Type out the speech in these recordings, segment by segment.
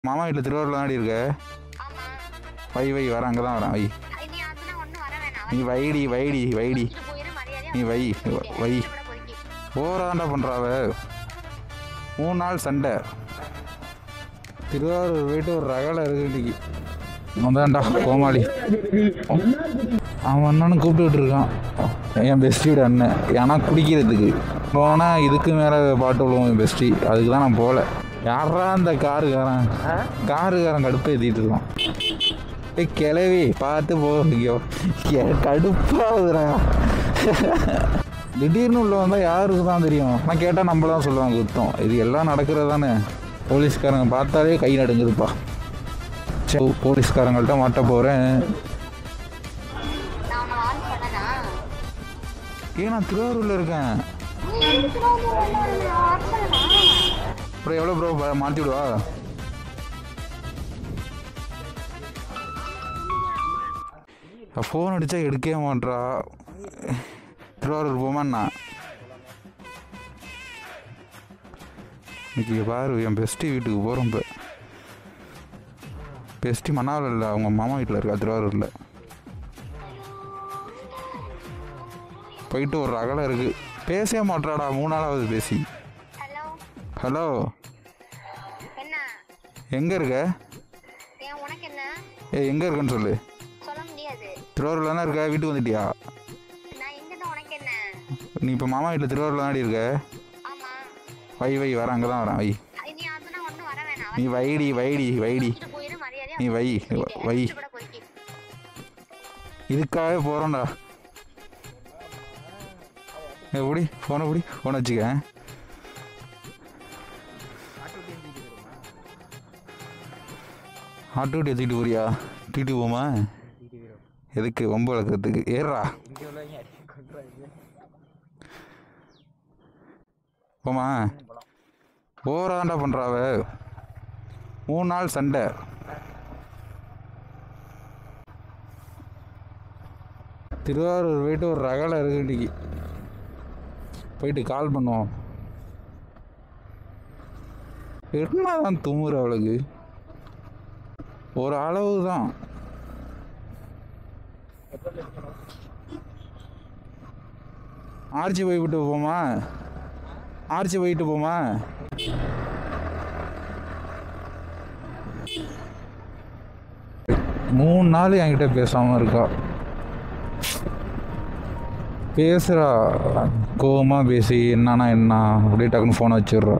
மாமா வீட்டில் திருவாரூரில் தாண்டி இருக்க. வை வை வர அங்கே தான் வரேன். வை நீ வைடி வைடி வைடி நீ வை வை ஓவராதாண்டா பண்ணுறாவ. 3 நாள் சண்டை. திருவாரூர் போயிட்டு ஒரு ரகலை இருக்கு இன்னைக்கு. அதான்டா கோமாளி. அவன் அண்ணனும் கூப்பிட்டு இருக்கான் என் பெஸ்டியோட அண்ணன். ஏன்னா குடிக்கிறதுக்கு போனால் இதுக்கு மேலே பாட்டு விழுவோம் என் பெஸ்டி. அதுக்கு தான் நான் போகல. யாரா அந்த காருக்காரன் கடுப்பை ஏற்றிட்டு இருக்கான். கிளவி பார்த்து போகியோ கடுப்பாகுதுடா. திடீர்னு உள்ள வந்தால் யாருக்கு தான் தெரியும். நான் கேட்டால் நம்மள தான் சொல்லுவாங்க குத்தம். இது எல்லாம் நடக்கிறது தானே. போலீஸ்காரங்க பார்த்தாலே கை நடுங்குதுப்பா. சரி போலீஸ்காரங்கள்ட்ட மாட்ட போகிறேன். நான் திருவாரூரில் இருக்கேன். அப்புறம் எவ்வளோ ப்ரோ மாற்றி விடுவா? ஃபோன் அடித்தா எடுக்கவே மாட்றா. திருவாரூர் போமாண்ணா. இன்னைக்கு பாரு என் பெஸ்டி வீட்டுக்கு போகிறோம். இப்போ பெஸ்டி மன்னாவில் இல்லை, அவங்க மாமா வீட்டில் இருக்கா திருவாரூரில். போயிட்டு ஒரு ரகலை இருக்குது. பேசவே மாட்டாடா 3 நாளாவது பேசி. ஹலோ எங்கே இருக்க? எங்கே இருக்கன்னு சொல்லு. திருவாரூரில் தானே இருக்க. வீட்டுக்கு வந்துட்டியா? நீ இப்போ மாமா வீட்டில் திருவாரூரில் தாண்டி இருக்க. வை வை வர அங்கே தான் வரேன். வை நீ வைடி வைடி வைடி நீ வை வை இதுக்காகவே போகிறோம்டா. எப்படி ஃபோனை பிடி, ஃபோனை வச்சுக்க. ஆட்டோட்டி ஏற்றிட்டு போறியா? டிடி போமா? எதுக்கு? வம்பு வளர்க்குறதுக்கு. ஏறா போமா. ஓவராதாண்டா பண்ணுறாவ. 3 நாள் சண்டை. திருவாரூர் போயிட்டு ஒரு ரகலை இருக்கு இன்னைக்கு. போயிட்டு கால் பண்ணுவோம். என்னதான் துமுற அவளுக்கு ஒரு அளவு தான். ஆர்ச்சி போய்விட்டு போமா? ஆர்ச்சி போயிட்டு போமா? மூணு நாள் என்கிட்ட பேசாமல் இருக்கா. பேசுகிறா கோவமாக பேசி என்னன்னா என்ன அப்படியே டக்குன்னு ஃபோனை வச்சிடுறா.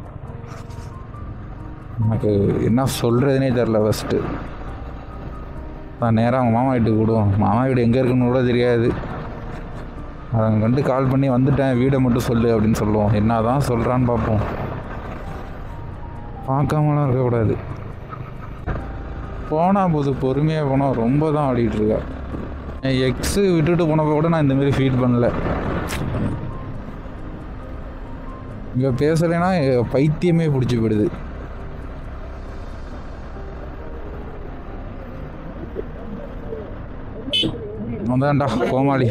எனக்கு என்ன சொல்கிறதுனே தெரில. ஃபஸ்ட்டு நான் நேராக அவங்க மாமா வீட்டுக்கு விடுவோம். மாமா வீடு எங்கே இருக்குன்னு கூட தெரியாது. அதை கண்டு கால் பண்ணி வந்துட்டேன், வீடை மட்டும் சொல்லு அப்படின்னு சொல்லுவோம். என்ன தான் சொல்கிறான்னு பார்ப்போம். பார்க்காமலாம் இருக்கக்கூடாது. போனால் போது பொறுமையாக போனால் ரொம்ப தான் ஆடிட்டுருக்கா. என் எக்ஸு விட்டுட்டு போனப்போ கூட நான் இந்தமாரி ஃபீல் பண்ணல. இங்கே பேசலைன்னா பைத்தியமே பிடிச்சி போயிடுது. அதான்டா கோமாளி.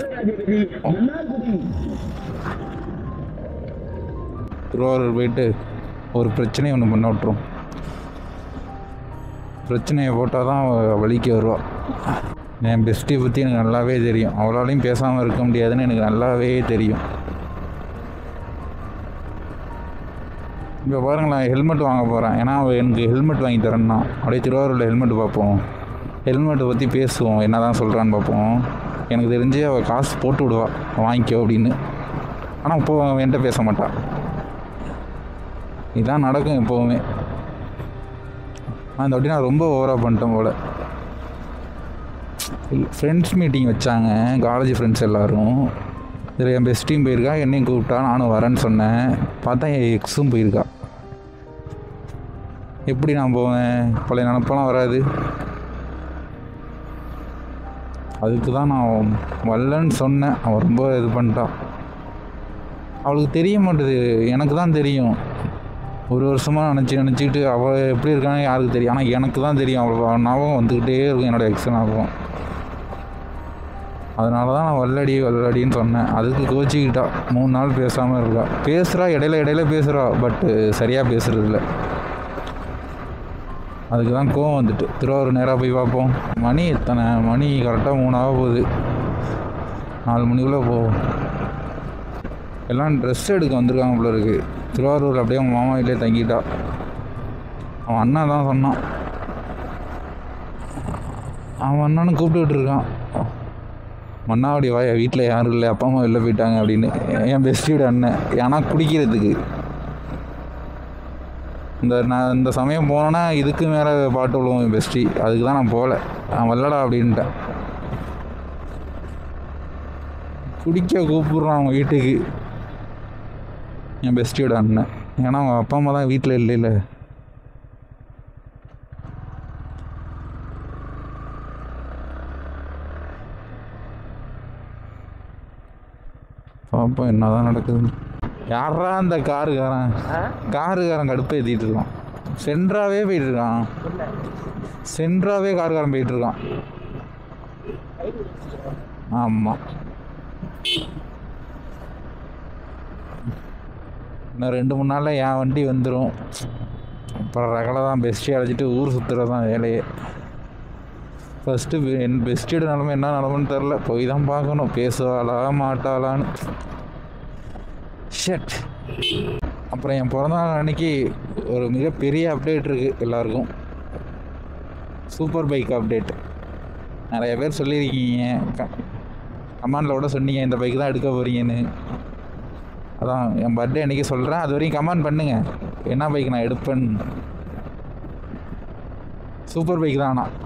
திருவாரூர் போயிட்டு ஒரு பிரச்சனையை ஒன்று பண்ண விட்டுரும். பிரச்சனையை போட்டால் தான் வலிக்கு வருவாள். என் பெஸ்ட்டியை பற்றி எனக்கு நல்லாவே தெரியும். அவளாலையும் பேசாமல் இருக்க முடியாதுன்னு எனக்கு நல்லாவே தெரியும். இப்போ பாருங்களேன், ஹெல்மெட் வாங்க போகிறேன். ஏன்னா எனக்கு ஹெல்மெட் வாங்கி தரேன்னா அப்படியே திருவாரூரில் ஹெல்மெட் பார்ப்போம். ஹெல்மெட்டை பற்றி பேசுவோம், என்ன தான் சொல்கிறான்னு பார்ப்போம். எனக்கு தெரிஞ்சு அவள் காசு போட்டு விடுவா வாங்கிக்கோ அப்படின்னு. ஆனால் இப்போ என்கிட்ட பேச மாட்டாள். இதுதான் நடக்கும் எப்போவுமே. அந்த வாட்டி நான் ரொம்ப ஓவராக பண்ணிட்டேன் போல். ஃப்ரெண்ட்ஸ் மீட்டிங் வச்சாங்க, காலேஜ் ஃப்ரெண்ட்ஸ் எல்லோரும். இதில் என் பெஸ்ட்டையும் போயிருக்கா, என்னையும் கூப்பிட்டா. நானும் வரேன்னு சொன்னேன். பார்த்தா என் எக்ஸும் போயிருக்கா. எப்படி நான் போவேன்? பழைய நினப்பெல்லாம் வராது. அதுக்கு தான் நான் வரலன்னு சொன்னேன். அவள் ரொம்ப இது பண்ணிட்டான். அவளுக்கு தெரிய மாட்டுது, எனக்கு தான் தெரியும். ஒரு வருஷமாக நினச்சிக்கிட்டு அவள் எப்படி இருக்கான்னு யாருக்கு தெரியும். ஆனால் எனக்கு தான் தெரியும். அவள் ஞாபகம் வந்துக்கிட்டே இருக்கும், என்னோடய எக்ஸ் ஞாபகம். அதனால தான் நான் வல்லடின்னு சொன்னேன். அதுக்கு கோச்சிக்கிட்டா. 3 நாள் பேசாமல் இருக்கா. பேசுகிறா, இடையில பேசுகிறா, பட்டு சரியாக பேசுகிறதில்ல. அதுக்கு தான் கோவம் வந்துட்டு திருவாரூர் நேராக போய் பார்ப்போம். மணி எத்தனை மணி? கரெக்டாக 3 ஆக போகுது. 4 மணிக்குள்ளே போவோம். எல்லாம் ட்ரெஸ் எடுக்க வந்திருக்காங்க போல இருக்குது. திருவாரூர் அப்படியே அவங்க மாமா வீட்டிலே தங்கிட்டா. அவன் அண்ணா தான் சொன்னான். அவன் அண்ணனும் கூப்பிட்டு இருக்கான். மண்ணாவடி வாயா, வீட்டில் யாரும் இல்லை, அப்பா அம்மா வெளில போயிட்டாங்க அப்படின்னு. என் பெஸ்டியோட அண்ணன். ஏன்னா குடிக்கிறதுக்கு நான் இந்த சமயம் போனேன்னா இதுக்கு மேலே பாட்டு விழுவோம் என் பெஸ்டி. அதுக்கு தான் நான் போகல. நான் வரலடா அப்படின்ட்டேன். குடிக்க கூப்பிட்றான் அவங்க வீட்டுக்கு என் பெஸ்டியோட அண்ணன். ஏன்னா அவங்க அப்பா அம்மா தான் வீட்டில் இல்லைல்ல. பாப்போம் என்னதான் நடக்குது. யாரா அந்த காருக்காரன் கடுப்பு ஏற்றிட்டு இருக்கான். சென்ட்ராவே போயிட்டு இருக்கான். சென்ட்ராவே காருக்காரன் போயிட்டு இருக்கான். ஆமாம், இன்னும் 2-3 நாளில் என் வண்டி வந்துடும். அப்புறம் ரகலை தான். பெஸ்ட்டி அழைச்சிட்டு ஊர் சுற்றுறது தான் வேலையே. ஃபஸ்ட்டு என் பெஸ்டியோட நிலமை என்ன நிலமைன்னு தெரில. போய் தான் பார்க்கணும் பேசுவாளா மாட்டாளான்னு. ஷட். அப்புறம் என் பிறந்தநாள் அன்னைக்கு ஒரு மிகப்பெரிய அப்டேட் இருக்குது எல்லாருக்கும். Super bike update. நிறைய பேர் சொல்லியிருக்கீங்க, கமெண்டில் கூட சொன்னீங்க இந்த பைக் தான் எடுக்க போகிறீங்கன்னு. அதான் என் பர்த்டே அன்றைக்கி சொல்கிறேன். அது வரைக்கும் கமெண்ட் பண்ணுங்கள் என்ன பைக் நான் எடுப்பேன்னு. சூப்பர் பைக் தான். ஆனால்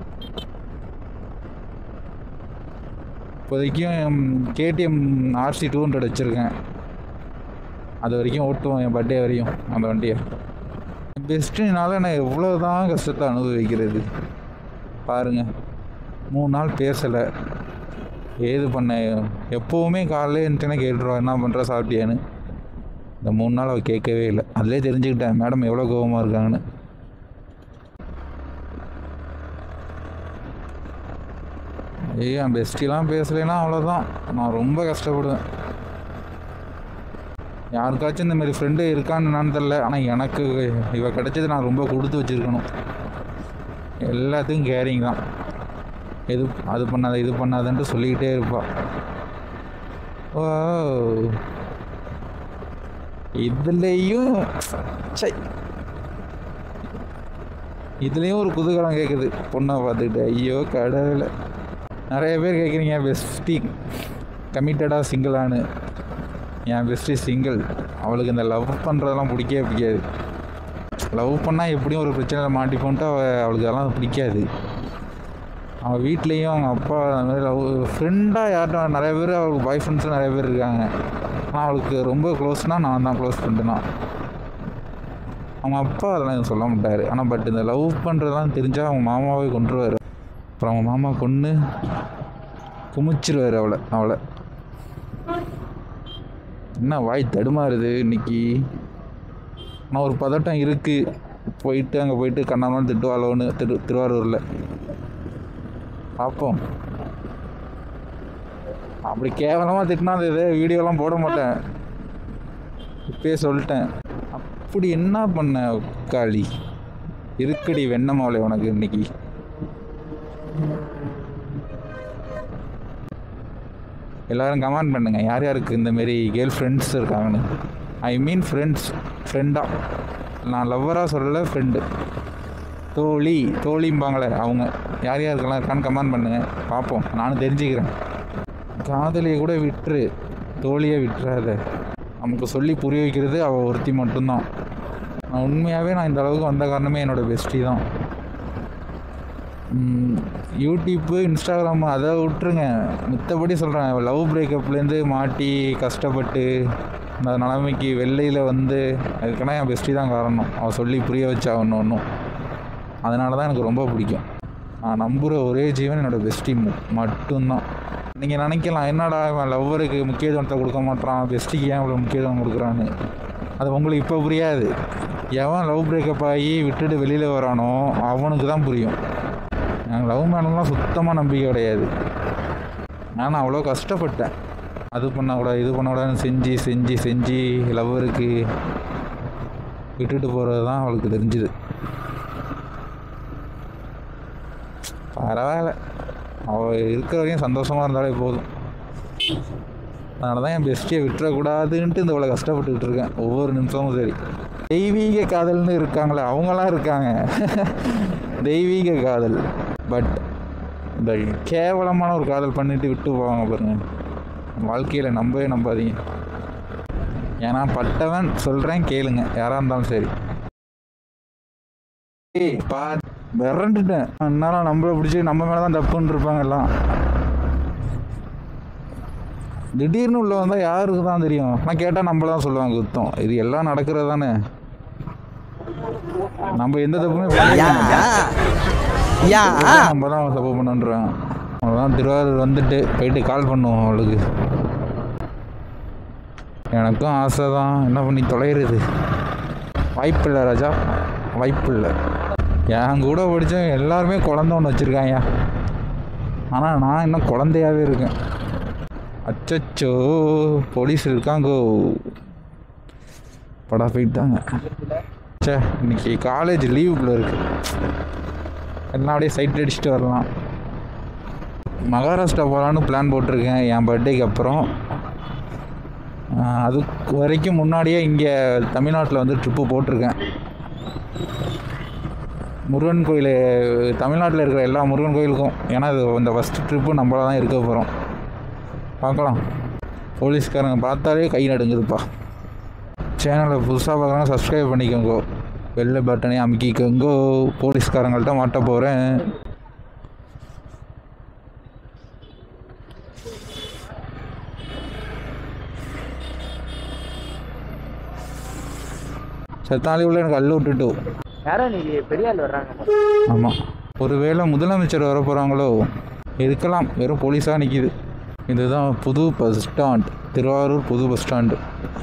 இப்போதைக்கும் KTM RC 200 வச்சுருக்கேன். அது வரைக்கும் ஓட்டுவோம் என் பர்த்டே வரையும் அந்த வண்டியை. பெஸ்ட்டுனால நான் எவ்வளோ தான் கஷ்டத்தை அனுபவிக்கிறது பாருங்கள். 3 நாள் பேசலை. ஏது பண்ண? எப்போவுமே காலையில் இருந்துச்சுன்னா கேட்டுருவா என்ன பண்ணுற சாப்பிட்டியான்னு. இந்த 3 நாள் அவள் கேட்கவே இல்லை. அதிலே தெரிஞ்சுக்கிட்டேன் மேடம் எவ்வளோ கோபமாக இருக்காங்கன்னு. என் பெஸ்டிலாம் பேசலைன்னா அவ்வளோதான், நான் ரொம்ப கஷ்டப்படுவேன். யாருக்காச்சும் இந்த மாதிரி ஃப்ரெண்டு இருக்கான்னு என்னான்னு தெரில. ஆனால் எனக்கு இவ கிடைச்சது நான் ரொம்ப கொடுத்து வச்சுருக்கணும். எல்லாத்துக்கும் கேரிங் தான். அது பண்ணாத இது பண்ணாதன்ட்டு சொல்லிக்கிட்டே இருப்பாள். ஓ இதுலேயும் இதுலேயும் ஒரு குதூகலம் கேட்குது பொண்ணை பார்த்துக்கிட்டு. ஐயோ கடவுளை. நிறைய பேர் கேட்குறீங்க பெஸ்டி கமிட்டடாக சிங்கிளானு. என் பெஸ்டி சிங்கிள். அவளுக்கு இந்த லவ் பண்ணுறதெல்லாம் பிடிக்கவே பிடிக்காது. லவ் பண்ணால் எப்படியும் ஒரு பிரச்சனையில் மாட்டிப்போன்ட்டு அவளுக்கு அதெல்லாம் பிடிக்காது. அவள் வீட்லேயும் அவங்க அப்பா அந்த மாதிரி லவ் ஃப்ரெண்டாக யார்ட்டும் நிறைய பேர் அவளுக்கு பாய் ஃப்ரெண்ட்ஸும் நிறைய பேர் இருக்காங்க. ஆனால் அவளுக்கு ரொம்ப க்ளோஸ்னால் நான் தான் க்ளோஸ் ஃப்ரெண்டுனா. அவங்க அப்பா அதெல்லாம் எதுவும் சொல்ல மாட்டார். ஆனால் பட் இந்த லவ் பண்ணுறதுலாம் தெரிஞ்சால் அவங்க மாமாவே கொண்டுருவார். அப்புறம் அவங்க மாமா கொன்று குமிச்சிருவார் அவளை. என்ன வாய் தடுமாறுது இன்னைக்கு. ஆனால் ஒரு பதட்டம் இருக்குது. அங்கே போயிட்டு கண்ணாமல் திட்டுவாளோன்னு திருவாரூரில் பார்ப்போம். அப்படி கேவலமாக திட்டினா அந்த இதே வீடியோலாம் போட மாட்டேன். இப்பயே சொல்லிட்டேன். அப்படி என்ன பண்ண காளி இருக்குடி வெண்ணமாவளை உனக்கு இன்னைக்கு. எல்லோரும் கமெண்ட் பண்ணுங்கள் யார் யாருக்கு இந்தமாரி கேர்ள் ஃப்ரெண்ட்ஸ் இருக்காங்கன்னு. ஐ மீன் ஃப்ரெண்டாக, நான் லவ்வராக சொல்லலை, ஃப்ரெண்டு. தோழிம்பாங்களே அவங்க யார் யாருக்கெல்லாம் இருக்கான்னு கமெண்ட் பண்ணுங்கள் பார்ப்போம். நானும் தெரிஞ்சுக்கிறேன். காதலியை கூட விட்டுரு, தோழியை விட்டுறாத. நமக்கு சொல்லி புரிய வைக்கிறது அவள் ஒருத்தி மட்டும்தான். நான் உண்மையாகவே இந்த அளவுக்கு வந்த காரணமே என்னோடய பெஸ்டி தான். யூடியூப்பு இன்ஸ்டாகிராமு அதை விட்டுருங்க. மித்தபடி சொல்கிறேன், லவ் பிரேக்கப்லேருந்து மாட்டி கஷ்டப்பட்டு இந்த நிலைமைக்கு வெள்ளையில் அதுக்கெல்லாம் என் பெஸ்டி தான் காரணம். அவள் சொல்லி புரிய வச்சா ஒன்றும். அதனால தான் எனக்கு ரொம்ப பிடிக்கும். நான் நம்புகிற ஒரே ஜீவன் என்னோடய பெஸ்டி மட்டும்தான். நீங்கள் நினைக்கலாம் என்னடா அவன் லவ்வருக்கு முக்கியத்துவத்தை கொடுக்க மாட்டான், பெஸ்டிக்கு ஏன் இவ்வளோ முக்கியத்துவம் கொடுக்குறான்னு. அது உங்களுக்கு இப்போ புரியாது. எவன் லவ் பிரேக்கப் ஆகி விட்டுட்டு வெளியில் வரானோ அவனுக்கு தான் புரியும். எனக்கு லவ் மேனெலாம் சுத்தமாக நம்பிக்கை கிடையாது. நான் அவ்வளோ கஷ்டப்பட்டேன். அது பண்ணக்கூடாது இது பண்ணக்கூடாதுன்னு செஞ்சு லவ்வருக்கு விட்டுட்டு போகிறது தான் அவளுக்கு தெரிஞ்சுது. பரவாயில்ல, அவள் இருக்கிற வரையும் சந்தோஷமாக இருந்தாலே போதும். அதனால தான் என் பெஸ்ட்டியை விட்டுறக்கூடாதுன்ட்டு இந்த இவ்வளோ கஷ்டப்பட்டுக்கிட்டு இருக்கேன் ஒவ்வொரு நிமிஷமும். சரி, தெய்வீக காதல்னு இருக்காங்களே அவங்களாம் இருக்காங்க, தெய்வீக காதல். பட் இந்த கேவலமான ஒரு காதல் பண்ணிட்டு விட்டு போவாங்க பாருங்க, வாழ்க்கையில் நம்பவே நம்பாதீங்க. ஏன்னா பட்டவன் சொல்கிறேன் கேளுங்க, யாராக இருந்தாலும் சரி. விரண்டுட்டேன், என்னாலும் நம்மளை பிடிச்சி நம்ம மேலே தான் தப்புன்னு இருப்பாங்க எல்லாம். திடீர்னு உள்ள வந்தால் யாருக்கு தான் தெரியும், ஆனால் கேட்டால் நம்மள தான் சொல்லுவாங்க குத்தம். இது எல்லாம் நடக்கிறது தானே, நம்ம எந்த தப்புமே நம்ம தான் தப்பு பண்ணுன்றோம். அவ்வளோதான், திருவாரூர் வந்துட்டு போயிட்டு கால் பண்ணுவோம் அவளுக்கு. எனக்கும் ஆசை தான், என்ன பண்ணி தொலைகிறது. வாய்ப்பில்லை ராஜா, வாய்ப்பில்லை. என் கூட படித்த எல்லாருமே குழந்த ஒன்று வச்சுருக்காங்க, ஆனால் நான் இன்னும் குழந்தையாகவே இருக்கேன். அச்சச்சோ, போலீஸ் இருக்காங்கோ, படா போயிட்டாங்க. சே, இன்னைக்கு காலேஜ் லீவுக்குள்ளே இருக்குது, எல்லாம் அப்படியே சைட் அடிச்சுட்டு வரலாம். மகாராஷ்டிரா போகலான்னு பிளான் போட்டிருக்கேன் என் பர்த்டேக்கு அப்புறம். அதுக்கு வரைக்கும் முன்னாடியே இங்கே தமிழ்நாட்டில் வந்து ட்ரிப்பு போட்டிருக்கேன். முருகன் கோயில், தமிழ்நாட்டில் இருக்கிற எல்லா முருகன் கோயிலுக்கும். ஏன்னா இது இந்த ஃபஸ்ட்டு ட்ரிப்பு நம்மளாக தான் இருக்க போகிறோம். பார்க்கலாம். போலீஸ்காரங்க பார்த்தாலே கை நடுங்குதுப்பா. சேனலை புதுசாக பார்க்குறாங்க, சப்ஸ்கிரைப் பண்ணிக்கோங்கோ, பெல் பட்டனே அமுக்கிக்கோங்கோ. போலீஸ்காரங்கள்ட்ட மாட்ட போகிறேன். செத்தாலி உள்ள எனக்கு அள்ளு விட்டுட்டு யாரோ நீ பெரிய ஆள் வர்றாங்க. ஆமாம், ஒருவேளை முதலமைச்சர் வர போகிறாங்களோ இருக்கலாம். வெறும் போலீஸாக நிற்கிது. இதுதான் புது பஸ் ஸ்டாண்ட், திருவாரூர் புது பஸ் ஸ்டாண்டு.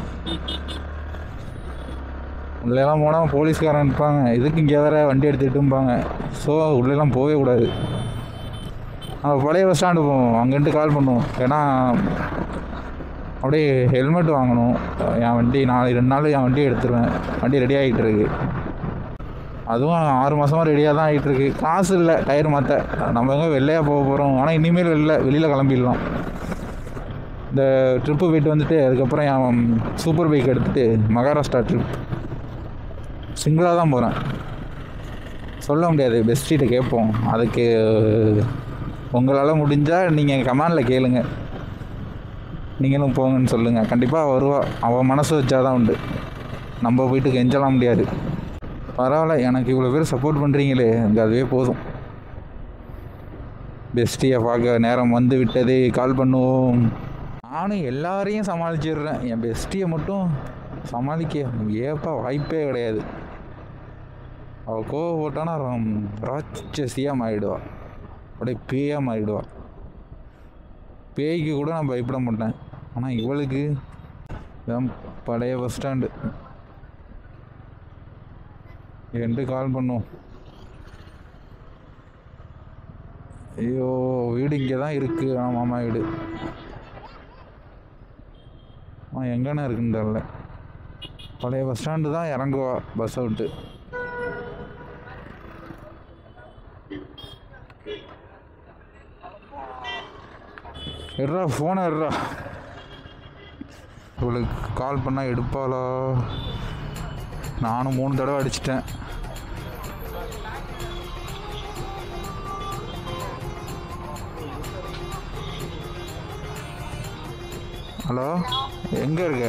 உள்ளெல்லாம் போனால் போலீஸ்காரன் இருப்பாங்க, இதுக்கு இங்கே வேறு வண்டி எடுத்துகிட்டும்பாங்க. ஸோ உள்ளெல்லாம் போகவே கூடாது. நம்ம பழைய பஸ் ஸ்டாண்டு போவோம், அங்கேட்டு கால் பண்ணுவோம். ஏன்னா அப்படியே ஹெல்மெட் வாங்கணும். என் வண்டி 2 நாள் என் வண்டியை எடுத்துருவேன். வண்டி ரெடி ஆகிட்டு இருக்கு, அதுவும் 6 மாதமாக ரெடியாக தான் ஆகிட்டுருக்கு. காசு இல்லை டயர் மாற்ற. நம்ம எங்கே வெளிலையாக போக போகிறோம், ஆனால் இனிமேல் வெளியில் கிளம்பிடலாம். இந்த ட்ரிப்பு போயிட்டு வந்துட்டு அதுக்கப்புறம் என் சூப்பர் பைக் எடுத்துகிட்டு மகாராஷ்டிரா ட்ரிப் சிங்கிளாக தான் போகிறேன். சொல்ல முடியாது, பெஸ்ட்டிகிட்ட கேட்போம். அதுக்கு உங்களால் முடிஞ்சால் நீங்கள் கமெண்டில் கேளுங்க, நீங்களும் போங்கன்னு சொல்லுங்கள். கண்டிப்பாக வருவா, அவள் மனசு வச்சாதான் உண்டு. நம்ம போயிட்டு கெஞ்சலாம் முடியாது. பரவாயில்ல, எனக்கு இவ்வளோ பேர் சப்போர்ட் பண்ணுறீங்களே, எனக்கு அதுவே போதும். பெஸ்ட்டியை பார்க்க நேரம் வந்து விட்டது, கால் பண்ணுவோம். நானும் எல்லாரையும் சமாளிச்சிடுறேன், என் பெஸ்ட்டியை மட்டும் சமாளிக்க ஏப்பா வாய்ப்பே கிடையாது. அவள் கோவப்பட்டானா ராட்சசியாக மாறிடுவா, அப்படியே பேயாக மாறிடுவா. பேய்க்கு கூட நான் பயப்பட மாட்டேன், ஆனால் இவளுக்கு இதான் பழைய பஸ் ஸ்டாண்டு. என்கிட்ட கால் பண்ணுவோம். ஐயோ, வீடு இங்கே தான் இருக்குது. ஆனால் மாமா வீடு எங்கேண்ணா இருக்குன்னு தெரில. பழைய பஸ் ஸ்டாண்டு தான் இறங்குவா பஸ்ஸை விட்டு. எடுறா ஃபோனை எடுறா. இவளுக்கு கால் பண்ணால் எடுப்பாளா? நானும் 3 தடவை அடிச்சிட்டேன். ஹலோ, எங்கே இருக்க?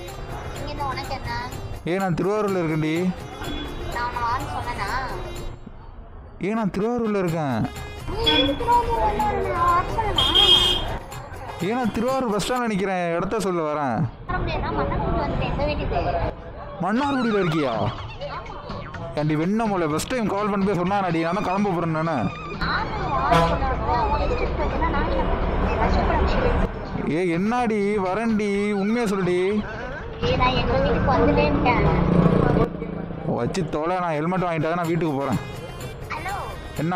நான் திருவாரூரில் இருக்கேன்டி. நான் திருவாரூரில் இருக்கேன். நான் திருவாரூர் பஸ் ஸ்டாண்டில் நிற்கிறேன், இடத்த சொல்ல வரேன். மன்னார்குடியில் இருக்கியா? ஏன்டி வெண்ணமலை ஃபஸ்ட் டைம் கால் பண்ணி போய் சொன்னா நாடி, நான் தான் கிளம்ப போகிறேன். நானே என்னாடி வரேன்டி, உண்மையாக சொல்லுடி. வச்சு தோலை, நான் ஹெல்மெட் வாங்கிட்டாதான் நான் வீட்டுக்கு போகிறேன். என்ன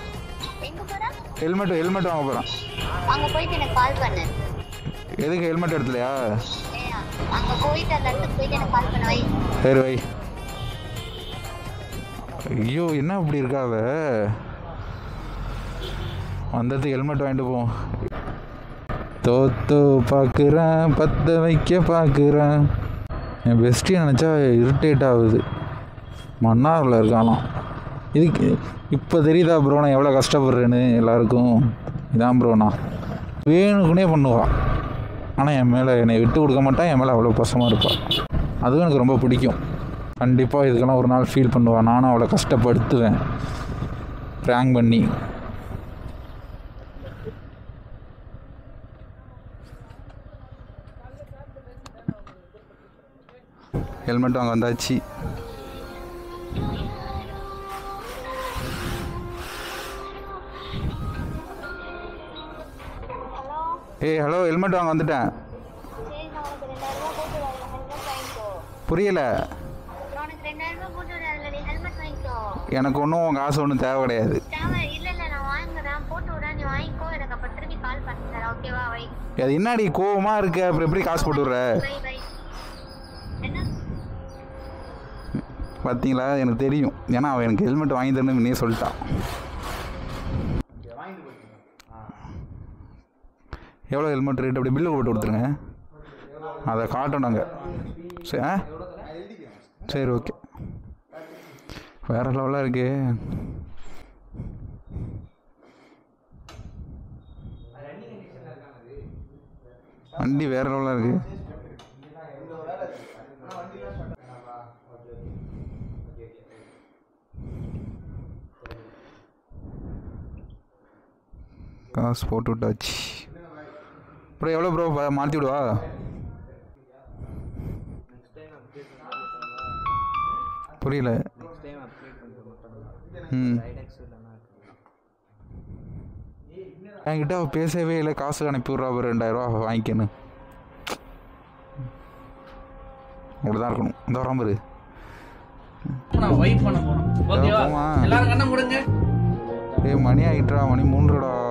ஹெல்மெட் வாங்க போகிறேன். எதுக்கு ஹெல்மெட் எடுத்துலையா? சரி வை. ஐயோ, என்ன இப்படி இருக்காவ? வந்ததுக்கு ஹெல்மெட் வாங்கிட்டு போவோம். தோத்தோ பார்க்குறேன், பற்ற வைக்க பார்க்குறேன். என் பெஸ்ட்டி நினச்சா இரிட்டேட் ஆகுது. மன்னாரில் இருக்கானா. இதுக்கு இப்போ தெரியுதா ப்ரோ நான் எவ்வளோ கஷ்டப்படுறேன்னு எல்லாருக்கும். இதான் ப்ரோ நான் வேணுக்குனே பண்ணுவாள். ஆனால் என் மேலே என்னை விட்டு கொடுக்க மாட்டான். என் மேலே அவ்வளோ பசமாக இருப்பாள். அதுவும் எனக்கு ரொம்ப பிடிக்கும். கண்டிப்பாக இதுக்கெல்லாம் ஒரு நாள் ஃபீல் பண்ணுவாள். நானும் அவளை கஷ்டப்படுத்துவேன் ப்ராங்க் பண்ணி. ஹெல்மெட் வாங்க வந்தாச்சு. ஏய் ஹலோ, ஹெல்மெட் வாங்க வந்துட்டேன். புரியல. எனக்கு ஒன்றும் உங்கள் காசு ஒன்றும் தேவை கிடையாது. அது என்னடி கோவமாக இருக்கு, அப்புறம் எப்படி காசு போட்டு விட்ற? பார்த்தீங்களா, எனக்கு தெரியும். ஏன்னா அவன் எனக்கு ஹெல்மெட் வாங்கி தரணும்னு முன்னே சொல்லிட்டான். எவ்வளோ ஹெல்மெட் ரேட்? அப்படி பில்லு போட்டு கொடுத்துருங்க. அதை காட்டும் நாங்கள். சரி சரி ஓகே. வேறு லெவலாக இருக்கு. வண்டி வேறு லெவலாக இருக்கு. காசு போட்டு விட்டாச்சு. அப்புறம் எவ்வளோ ப்ரோ மாற்றி விடுவா? புரியல. என்கிட்ட பேசவே இல்லை. காசு அனுப்பி விட்றா, 2000 வாங்கிக்கணும். அப்படிதான் இருக்கணும். இந்த வராம இரு. ஏய் மணி ஆகிட்டுறா, மணி 3டா.